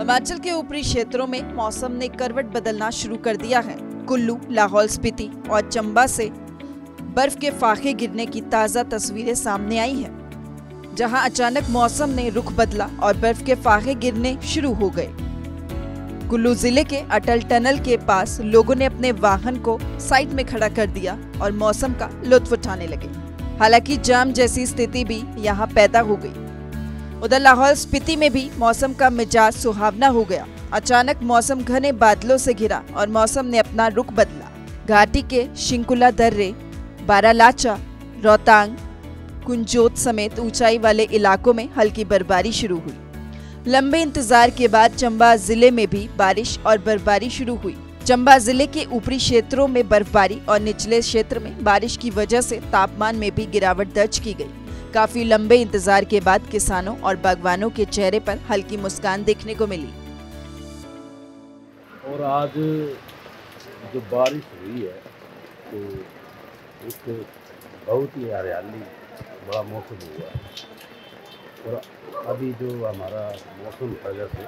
हिमाचल के ऊपरी क्षेत्रों में मौसम ने करवट बदलना शुरू कर दिया है। कुल्लू, लाहौल स्पीति और चंबा से बर्फ के फाखे गिरने की ताज़ा तस्वीरें सामने आई हैं, जहां अचानक मौसम ने रुख बदला और बर्फ के फाखे गिरने शुरू हो गए। कुल्लू जिले के अटल टनल के पास लोगों ने अपने वाहन को साइड में खड़ा कर दिया और मौसम का लुत्फ उठाने लगे। हालांकि जाम जैसी स्थिति भी यहां पैदा हो गई। उधर लाहौल स्पीति में भी मौसम का मिजाज सुहावना हो गया। अचानक मौसम घने बादलों से घिरा और मौसम ने अपना रुख बदला। घाटी के शिंकुला दर्रे, बारालाचा, रोहतांग, कुंजोत समेत ऊंचाई वाले इलाकों में हल्की बर्फबारी शुरू हुई। लंबे इंतजार के बाद चंबा जिले में भी बारिश और बर्फबारी शुरू हुई। चंबा जिले के ऊपरी क्षेत्रों में बर्फबारी और निचले क्षेत्र में बारिश की वजह से तापमान में भी गिरावट दर्ज की गई। काफी लंबे इंतजार के बाद किसानों और बागवानों के चेहरे पर हल्की मुस्कान देखने को मिली। और आज जो बारिश हुई है तो एक बहुत ही हरियाली बड़ा मौसम हुआ है। और अभी जो हमारा मौसम की वजह से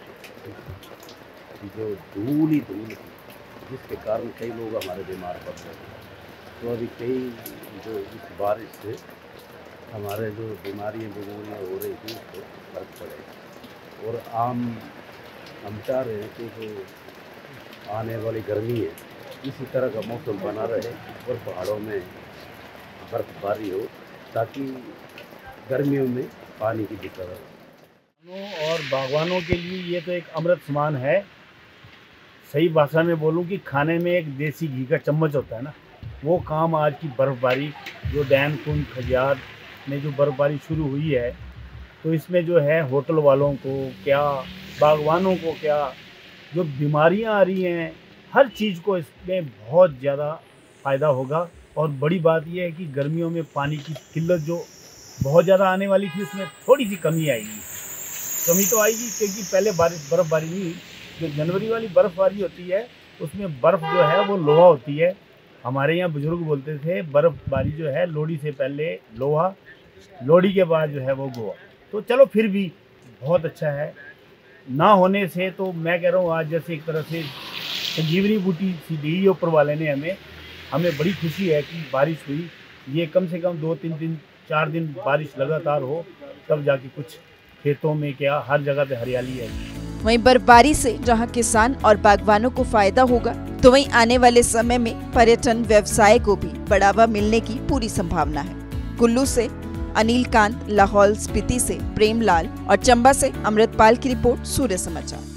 जो धूल ही धूल थी, जिसके कारण कई लोग हमारे बीमार पड़ रहे थे। तो अभी कई जो इस बारिश से हमारे जो बीमारियाँ हो रही थी उसको फर्क पड़ेगा। और हम चाह रहे हैं कि जो आने वाली गर्मी है इसी तरह का मौसम बना रहे और पहाड़ों में बर्फबारी हो, ताकि गर्मियों में पानी की दिक्कत हो। और बागवानों के लिए ये तो एक अमृत समान है। सही भाषा में बोलूँ कि खाने में एक देसी घी का चम्मच होता है ना, वो काम आज की बर्फ़बारी जो डैम कुंड खजियार में जो बर्फ़बारी शुरू हुई है, तो इसमें जो है होटल वालों को क्या, बागवानों को क्या, जो बीमारियां आ रही हैं, हर चीज़ को इसमें बहुत ज़्यादा फ़ायदा होगा। और बड़ी बात यह है कि गर्मियों में पानी की किल्लत जो बहुत ज़्यादा आने वाली थी, उसमें थोड़ी सी कमी आएगी। कमी तो आएगी क्योंकि पहले बर्फ़बारी नहीं, जो जनवरी वाली बर्फ़बारी होती है उसमें बर्फ़ जो है वो लोहा होती है। हमारे यहाँ बुजुर्ग बोलते थे बर्फ़बारी जो है लोहड़ी से पहले लोहा, लोहड़ी के बाद जो है वो गोवा। तो चलो फिर भी बहुत अच्छा है। ना होने से तो मैं कह रहा हूँ आज जैसे एक तरह से संजीवनी बूटी सी दी है ऊपर वाले ने हमें बड़ी खुशी है कि बारिश हुई। ये कम से कम 2-3 दिन 4 दिन बारिश लगातार हो, तब जाके कुछ खेतों में क्या हर जगह पे हरियाली है। वहीं बर्फबारी से जहां किसान और बागवानों को फायदा होगा, तो वहीं आने वाले समय में पर्यटन व्यवसाय को भी बढ़ावा मिलने की पूरी संभावना है। कुल्लू से अनिल कांत, लाहौल स्पीति से प्रेमलाल और चंबा से अमृतपाल की रिपोर्ट, सूर्य समाचार।